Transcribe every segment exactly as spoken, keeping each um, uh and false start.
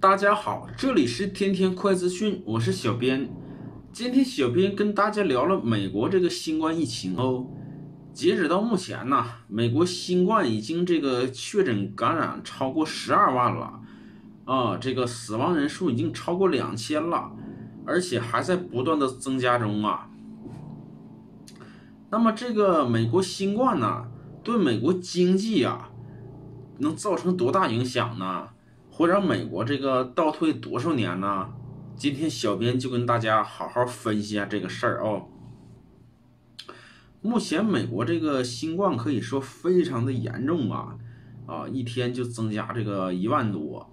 大家好，这里是天天快资讯，我是小编。今天小编跟大家聊了美国这个新冠疫情哦。截止到目前呢，美国新冠已经这个确诊感染超过十二万了，啊，这个死亡人数已经超过两千了，而且还在不断的增加中啊。那么这个美国新冠呢，对美国经济啊，能造成多大影响呢？会让美国这个倒退多少年呢？今天小编就跟大家好好分析一下这个事儿哦。目前美国这个新冠可以说非常的严重啊，啊，一天就增加这个一万多。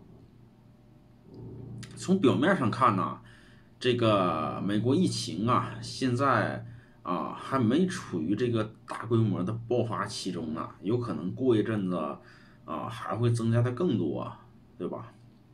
从表面上看呢，这个美国疫情啊，现在啊还没处于这个大规模的爆发期中呢，有可能过一阵子啊还会增加的更多。对吧？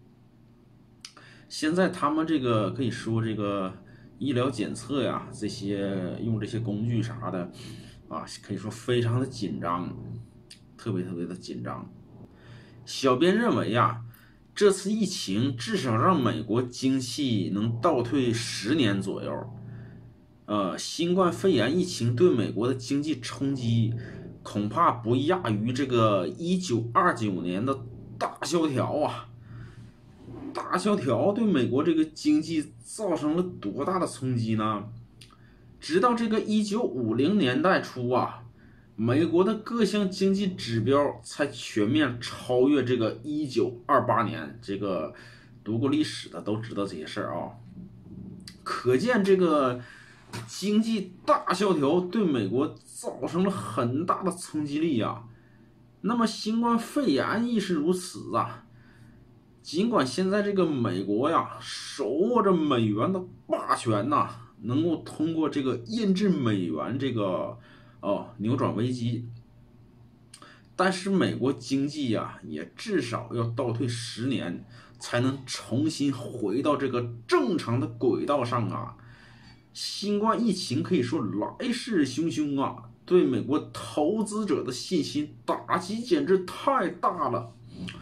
现在他们这个可以说这个医疗检测呀，这些用这些工具啥的啊，可以说非常的紧张，特别特别的紧张。小编认为呀，这次疫情至少让美国经济能倒退十年左右。呃，新冠肺炎疫情对美国的经济冲击恐怕不亚于这个一九二九年的大萧条啊！大萧条对美国这个经济造成了多大的冲击呢？直到这个一九五零年代初啊，美国的各项经济指标才全面超越这个一九二八年。这个读过历史的都知道这些事儿啊。可见这个经济大萧条对美国造成了很大的冲击力啊。那么新冠肺炎亦是如此啊。尽管现在这个美国呀手握着美元的霸权呐、啊，能够通过这个印制美元这个哦扭转危机，但是美国经济呀也至少要倒退十年才能重新回到这个正常的轨道上啊。新冠疫情可以说来势汹汹啊，对美国投资者的信心打击简直太大了。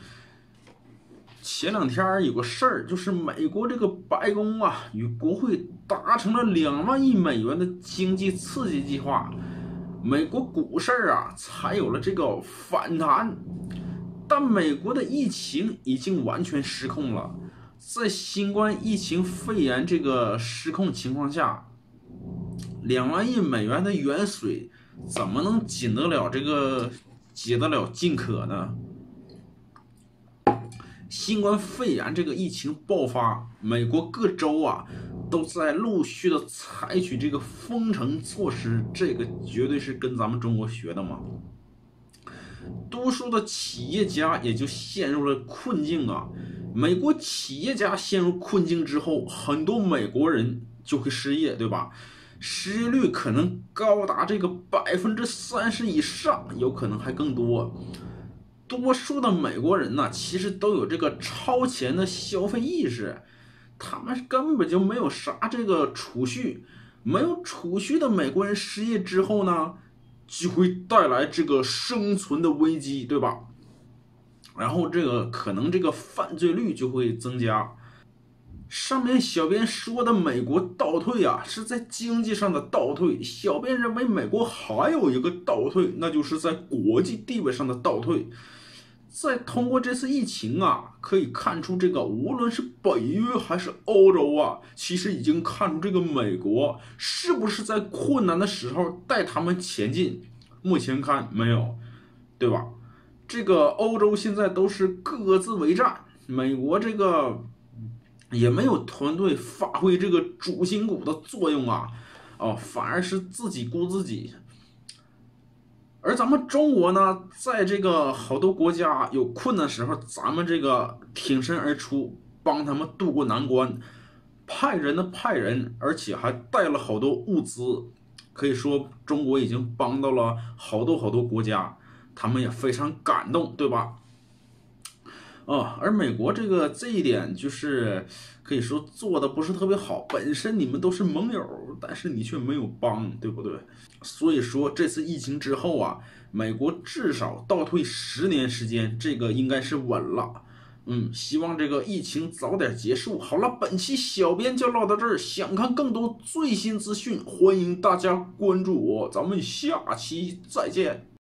前两天有个事儿，就是美国这个白宫啊与国会达成了两万亿美元的经济刺激计划，美国股市啊才有了这个反弹。但美国的疫情已经完全失控了，在新冠疫情肺炎这个失控情况下，两万亿美元的远水怎么能紧得了这个解得了近渴呢？新冠肺炎这个疫情爆发，美国各州啊都在陆续的采取这个封城措施，这个绝对是跟咱们中国学的嘛。多数的企业家也就陷入了困境啊。美国企业家陷入困境之后，很多美国人就会失业，对吧？失业率可能高达这个百分之三十以上，有可能还更多。多数的美国人呢，其实都有这个超前的消费意识，他们根本就没有啥这个储蓄，没有储蓄的美国人失业之后呢，就会带来这个生存的危机，对吧？然后这个可能这个犯罪率就会增加。上面小编说的美国倒退啊，是在经济上的倒退。小编认为美国还有一个倒退，那就是在国际地位上的倒退。再通过这次疫情啊，可以看出这个无论是北约还是欧洲啊，其实已经看出这个美国是不是在困难的时候带他们前进。目前看没有，对吧？这个欧洲现在都是各自为战，美国这个也没有团队发挥这个主心骨的作用啊，哦，反而是自己顾自己。而咱们中国呢，在这个好多国家有困难的时候，咱们这个挺身而出，帮他们渡过难关，派人的派人，而且还带了好多物资，可以说中国已经帮到了好多好多国家，他们也非常感动，对吧？哦，而美国这个这一点就是可以说做的不是特别好，本身你们都是盟友，但是你却没有帮，对不对？所以说这次疫情之后啊，美国至少倒退十年时间，这个应该是稳了。 嗯，希望这个疫情早点结束。好了，本期小编就唠到这儿。想看更多最新资讯，欢迎大家关注我。咱们下期再见。